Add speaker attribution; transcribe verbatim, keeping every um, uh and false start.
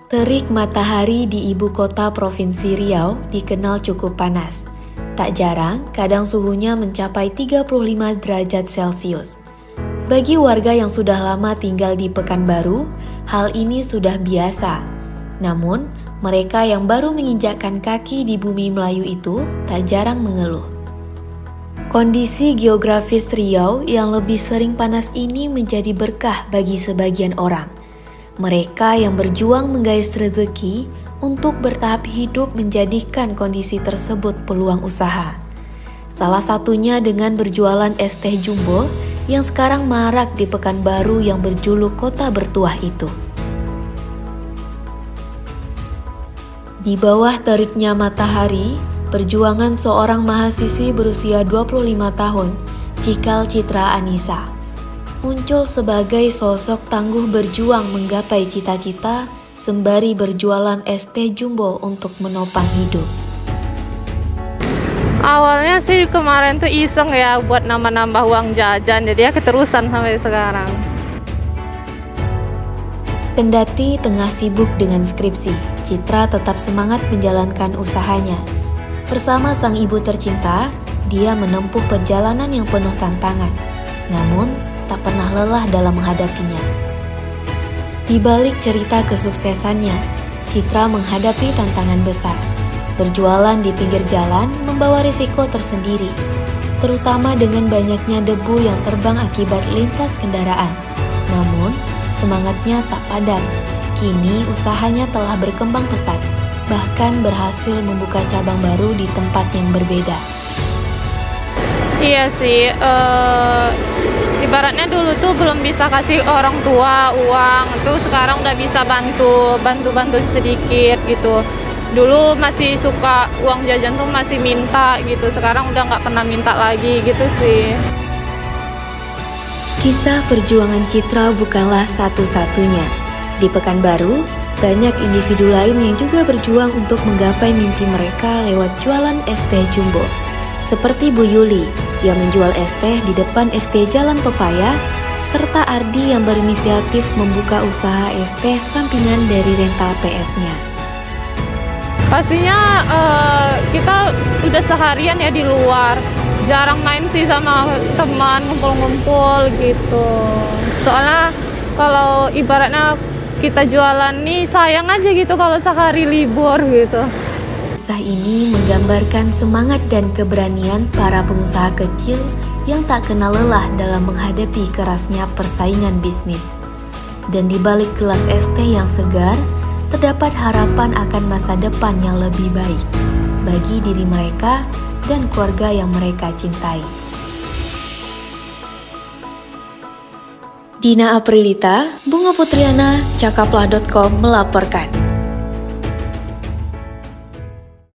Speaker 1: Terik matahari di ibu kota Provinsi Riau dikenal cukup panas. Tak jarang, kadang suhunya mencapai tiga puluh lima derajat Celcius. Bagi warga yang sudah lama tinggal di Pekanbaru, hal ini sudah biasa. Namun, mereka yang baru menginjakkan kaki di bumi Melayu itu tak jarang mengeluh. Kondisi geografis Riau yang lebih sering panas ini menjadi berkah bagi sebagian orang. Mereka yang berjuang menggais rezeki untuk bertahap hidup menjadikan kondisi tersebut peluang usaha. Salah satunya dengan berjualan es teh jumbo yang sekarang marak di Pekanbaru yang berjuluk kota bertuah itu. Di bawah teriknya matahari, perjuangan seorang mahasiswi berusia dua puluh lima tahun, Cikal Citra Anissa, muncul sebagai sosok tangguh berjuang menggapai cita-cita sembari berjualan es teh jumbo untuk menopang hidup.
Speaker 2: Awalnya sih kemarin tuh iseng ya buat nambah-nambah uang jajan, jadi ya keterusan sampai sekarang.
Speaker 1: Kendati tengah sibuk dengan skripsi, Citra tetap semangat menjalankan usahanya. Bersama sang ibu tercinta, dia menempuh perjalanan yang penuh tantangan. Namun, tak pernah lelah dalam menghadapinya. Di balik cerita kesuksesannya, Citra menghadapi tantangan besar. Berjualan di pinggir jalan membawa risiko tersendiri, terutama dengan banyaknya debu yang terbang akibat lintas kendaraan. Namun, semangatnya tak padam. Kini usahanya telah berkembang pesat, bahkan berhasil membuka cabang baru di tempat yang berbeda.
Speaker 2: Iya sih, uh, ibaratnya dulu tuh belum bisa kasih orang tua uang, tuh sekarang udah bisa bantu, bantu-bantu sedikit gitu. Dulu masih suka uang jajan tuh masih minta gitu, sekarang udah nggak pernah minta lagi gitu sih.
Speaker 1: Kisah perjuangan Citra bukanlah satu-satunya. Di Pekanbaru, banyak individu lain yang juga berjuang untuk menggapai mimpi mereka lewat jualan es teh jumbo. Seperti Bu Yuli yang menjual es teh di depan S D Jalan Pepaya, serta Ardi yang berinisiatif membuka usaha es teh sampingan dari rental P S-nya.
Speaker 2: Pastinya uh, kita udah seharian ya di luar, jarang main sih sama teman, ngumpul-ngumpul gitu. Soalnya kalau ibaratnya kita jualan nih sayang aja gitu kalau sehari libur gitu.
Speaker 1: Kisah ini menggambarkan semangat dan keberanian para pengusaha kecil yang tak kenal lelah dalam menghadapi kerasnya persaingan bisnis. Dan di balik gelas es teh yang segar, terdapat harapan akan masa depan yang lebih baik bagi diri mereka dan keluarga yang mereka cintai. Dina Aprilita, Bunga Putriana, Cakaplah dot com melaporkan.